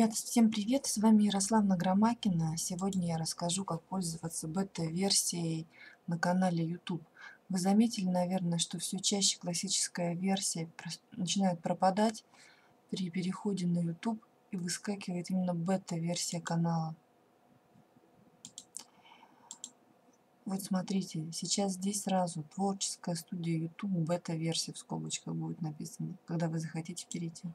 Ребята, всем привет! С вами Ярославна Громакина. Сегодня я расскажу, как пользоваться бета-версией на канале YouTube. Вы заметили, наверное, что все чаще классическая версия начинает пропадать при переходе на YouTube и выскакивает именно бета-версия канала. Вот смотрите, сейчас здесь сразу творческая студия YouTube, бета-версия в скобочках будет написано, когда вы захотите перейти.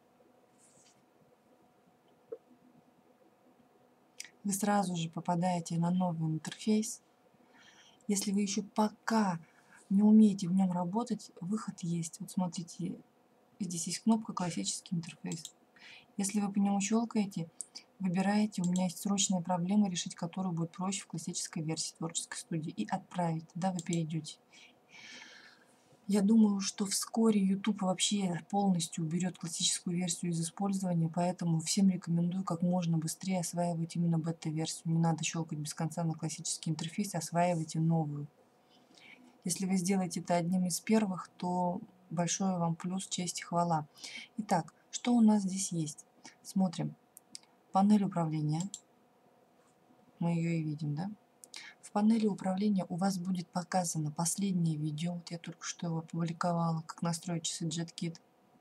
Вы сразу же попадаете на новый интерфейс. Если вы еще пока не умеете в нем работать, выход есть. Вот смотрите, здесь есть кнопка «Классический интерфейс». Если вы по нему щелкаете, выбираете «У меня есть срочная проблема, решить которую будет проще в классической версии творческой студии» и «Отправить». Тогда вы перейдете. Я думаю, что вскоре YouTube вообще полностью уберет классическую версию из использования, поэтому всем рекомендую как можно быстрее осваивать именно бета-версию. Не надо щелкать без конца на классический интерфейс, осваивайте новую. Если вы сделаете это одним из первых, то большой вам плюс, честь и хвала. Итак, что у нас здесь есть? Смотрим. Панель управления. Мы ее и видим, да? В панели управления у вас будет показано последнее видео. Вот я только что его опубликовала, как настроить часы JetKit.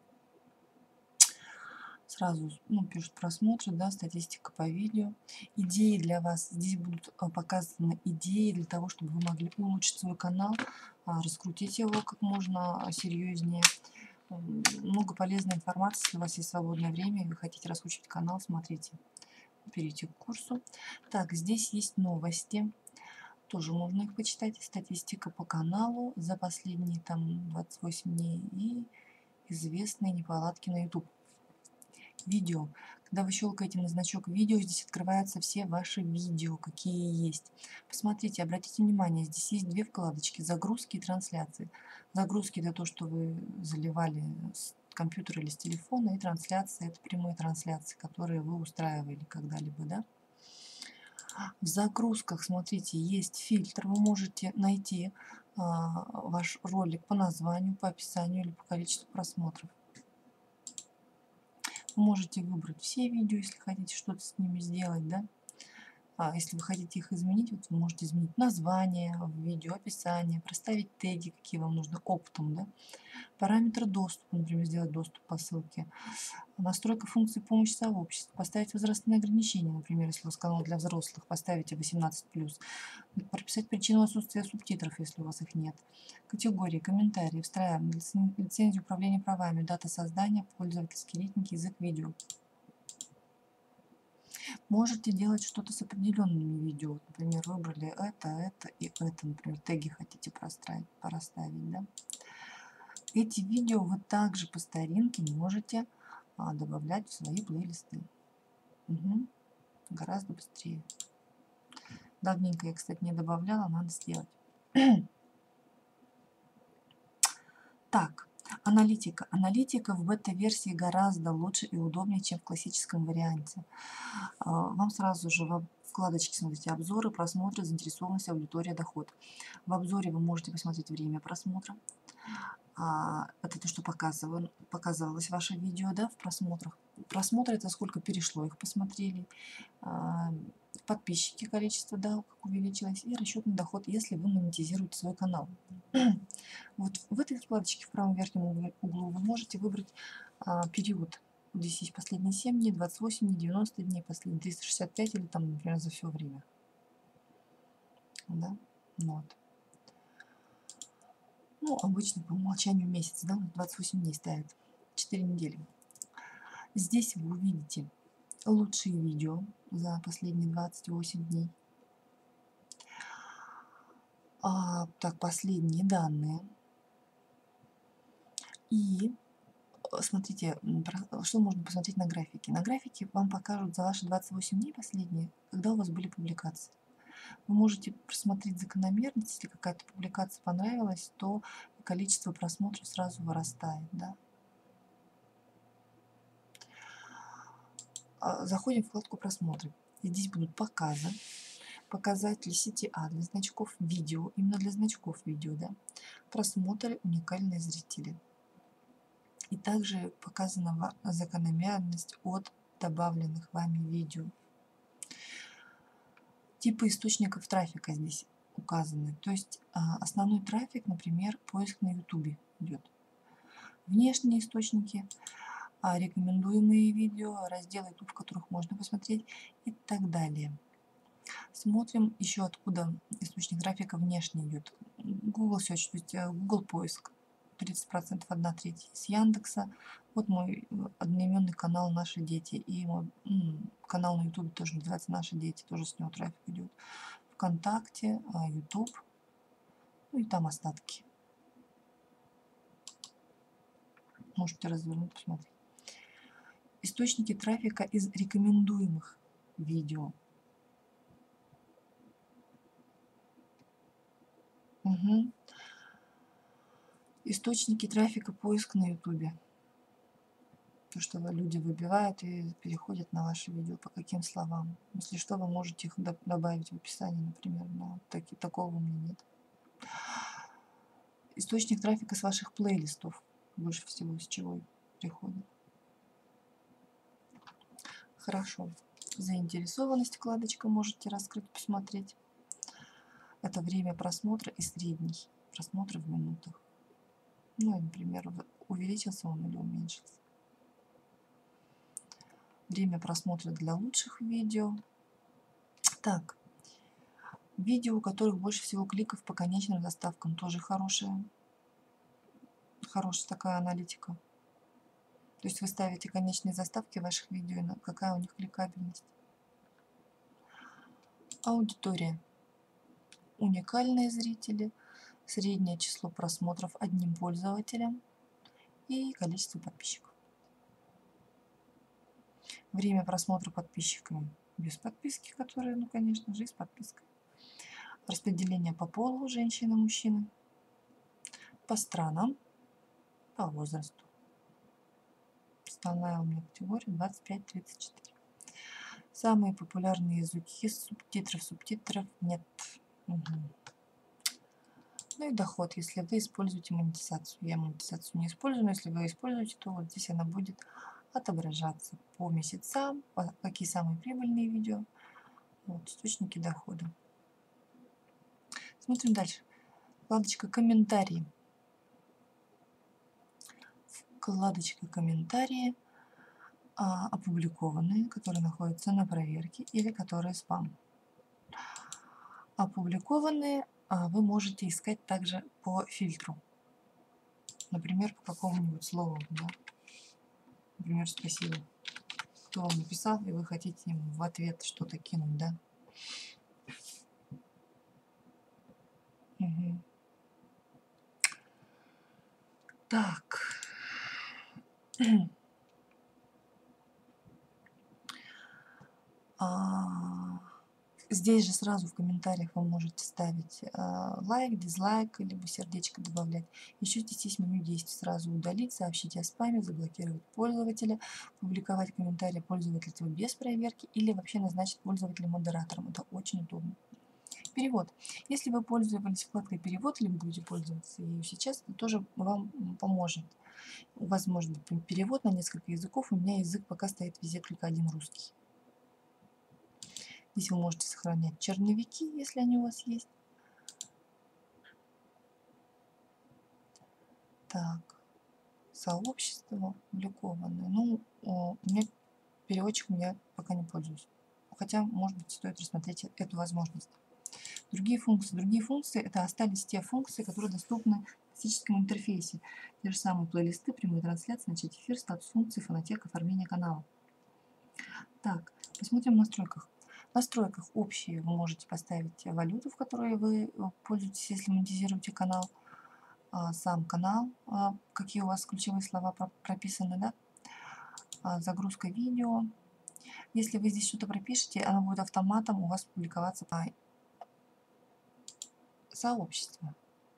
Сразу пишут просмотры, да, статистика по видео. Идеи для вас. Здесь будут показаны идеи для того, чтобы вы могли улучшить свой канал, раскрутить его как можно серьезнее. Много полезной информации. Если у вас есть свободное время и вы хотите раскручивать канал, смотрите. Перейти к курсу. Так, здесь есть новости. Тоже можно их почитать. Статистика по каналу за последние 28 дней и известные неполадки на YouTube. Видео. Когда вы щелкаете на значок видео, здесь открываются все ваши видео, какие есть. Посмотрите, обратите внимание, здесь есть две вкладочки: загрузки и трансляции. Загрузки — это то, что вы заливали с компьютера или с телефона, и трансляции — это прямые трансляции, которые вы устраивали когда-либо, да? В загрузках, смотрите, есть фильтр. Вы можете найти ваш ролик по названию, по описанию или по количеству просмотров. Вы можете выбрать все видео, если хотите что-то с ними сделать, да? Если вы хотите их изменить, вот вы можете изменить название в видео, описание, проставить теги, какие вам нужны оптом, да? Параметры доступа, например, сделать доступ по ссылке. Настройка функции помощи сообществу. Поставить возрастные ограничения, например, если у вас канал для взрослых, поставите 18+. Прописать причину отсутствия субтитров, если у вас их нет. Категории, комментарии, встраиваем лицензию управления правами, дата создания, пользовательский рейтинг, язык видео. Можете делать что-то с определенными видео. Например, выбрали это и это. Например, теги хотите проставить, да? Эти видео вы также по старинке можете добавлять в свои плейлисты. Гораздо быстрее. Давненько я, кстати, не добавляла, надо сделать. Так, аналитика. Аналитика в бета-версии гораздо лучше и удобнее, чем в классическом варианте. Вам сразу же в вкладочке, смотрите, обзоры, просмотры, заинтересованность, аудитория, доход. В обзоре вы можете посмотреть время просмотра. Это то, что показывалось ваше видео, да, в просмотрах. Просмотры — это сколько перешло, их посмотрели. Подписчики, количество, да, как увеличилось, и расчетный доход, если вы монетизируете свой канал. Вот в этой вкладочке в правом верхнем углу вы можете выбрать период. Здесь есть последние 7 дней, 28 дней, 90 дней, последние 365 или там, например, за все время. Да? Вот. Обычно по умолчанию месяц, да, 28 дней ставят, 4 недели. Здесь вы увидите лучшие видео за последние 28 дней. Так, последние данные. И смотрите, что можно посмотреть на графике. На графике вам покажут за ваши 28 дней последние, когда у вас были публикации. Вы можете просмотреть закономерность. Если какая-то публикация понравилась, то количество просмотров сразу вырастает, да? Заходим в вкладку «Просмотры». Здесь будут показы, показатели CTA для значков видео, именно для значков видео, да? Просмотры, уникальные зрители. И также показана закономерность от добавленных вами видео. Типы источников трафика здесь указаны. То есть основной трафик, например, поиск на YouTube идет. Внешние источники, рекомендуемые видео, разделы YouTube, в которых можно посмотреть и так далее. Смотрим еще откуда источник трафика внешний идет. Google Search, то есть Google поиск. 30%, 1/3 с Яндекса. Вот мой одноименный канал «Наши дети». И мой канал на YouTube тоже называется «Наши дети». Тоже с него трафик идет. ВКонтакте, YouTube. Ну и там остатки. Можете развернуть, посмотреть. Источники трафика из рекомендуемых видео. Источники трафика, поиск на YouTube. То, что люди выбивают и переходят на ваши видео, по каким словам. Если что, вы можете их добавить в описании, например, но такого у меня нет. Источник трафика с ваших плейлистов, больше всего из чего приходит. Хорошо. Заинтересованность, вкладочка, можете раскрыть, посмотреть. Это время просмотра и средний просмотр в минутах. Ну, например, увеличился он или уменьшился. Время просмотра для лучших видео. Так, видео, у которых больше всего кликов по конечным заставкам, тоже хорошая такая аналитика. То есть вы ставите конечные заставки ваших видео, какая у них кликабельность. Аудитория. Уникальные зрители, среднее число просмотров одним пользователем и количество подписчиков. Время просмотра подписчиками без подписки, которые, ну, конечно же, и с подпиской. Распределение по полу, женщины, мужчины. По странам, по возрасту. Основная у меня категория 25-34. Самые популярные языки, субтитров нет. Ну и доход, если вы используете монетизацию. Я монетизацию не использую, но если вы используете, то вот здесь она будет отображаться по месяцам, какие самые прибыльные видео, вот, источники дохода. Смотрим дальше. Вкладочка «Комментарии». Вкладочка «Комментарии» опубликованные, которые находятся на проверке или которые спам. Опубликованные вы можете искать также по фильтру. Например, по какому-нибудь слову. Да? Например, спасибо. Кто вам написал, и вы хотите ему в ответ что-то кинуть, да? Угу. Так. Здесь же сразу в комментариях вы можете ставить лайк, дизлайк, либо сердечко добавлять. Еще здесь есть меню действий. Сразу удалить, сообщить о спаме, заблокировать пользователя, публиковать комментарии пользователя без проверки или вообще назначить пользователя модератором. Это очень удобно. Перевод. Если вы пользовались вкладкой «Перевод» или будете пользоваться ею сейчас, это тоже вам поможет. У вас может быть перевод на несколько языков. У меня язык пока стоит везде только один русский. Здесь вы можете сохранять черновики, если они у вас есть. Так, сообщество опубликованное. Ну, у меня переводчик, я пока не пользуюсь. Хотя, может быть, стоит рассмотреть эту возможность. Другие функции это остались те функции, которые доступны в классическом интерфейсе. Те же самые плейлисты, прямые трансляции, начать эфир, статус функции, фонотека, оформление канала. Так, посмотрим в настройках. В настройках общие вы можете поставить валюту, в которой вы пользуетесь, если монетизируете канал, сам канал, какие у вас ключевые слова прописаны, да? Загрузка видео. Если вы здесь что-то пропишете, оно будет автоматом у вас публиковаться по сообществу.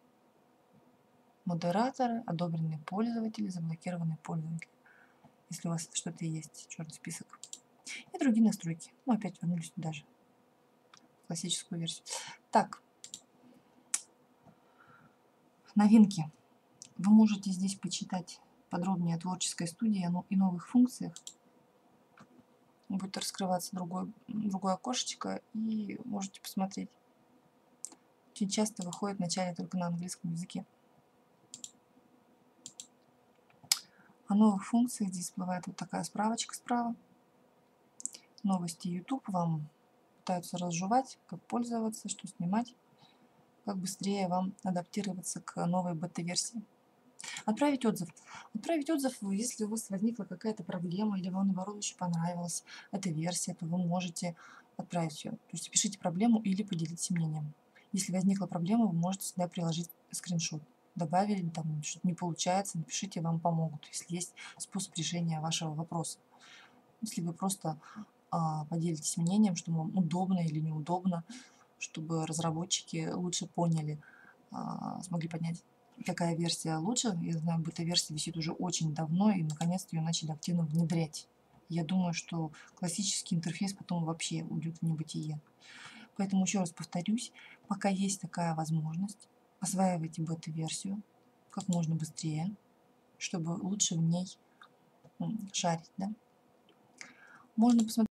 Модераторы, одобренные пользователи, заблокированные пользователи. Если у вас что-то есть, черный список. И другие настройки. Ну, опять вернулись даже в классическую версию. Так. Новинки. Вы можете здесь почитать подробнее о творческой студии и новых функциях. будет раскрываться другое окошечко, и можете посмотреть. Очень часто выходит вначале только на английском языке. О новых функциях здесь бывает вот такая справочка справа. Новости YouTube вам пытаются разжевать, как пользоваться, что снимать, как быстрее вам адаптироваться к новой бета-версии. Отправить отзыв. Отправить отзыв, если у вас возникла какая-то проблема или вам, наоборот, очень понравилась эта версия, то вы можете отправить ее. То есть пишите проблему или поделитесь мнением. Если возникла проблема, вы можете сюда приложить скриншот. Добавили, там что-то не получается, напишите, вам помогут, если есть способ решения вашего вопроса. Если вы просто поделитесь мнением, что вам удобно или неудобно, чтобы разработчики лучше поняли, смогли понять, какая версия лучше. Я знаю, бета-версия висит уже очень давно, и наконец-то ее начали активно внедрять. Я думаю, что классический интерфейс потом вообще уйдет в небытие. Поэтому еще раз повторюсь, пока есть такая возможность, осваивайте бета-версию как можно быстрее, чтобы лучше в ней шарить. Да? Можно посмотреть